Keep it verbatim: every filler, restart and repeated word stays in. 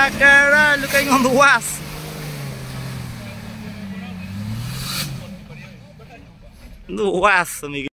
Ah, caralho, canhão do aço. Do aço, amigo.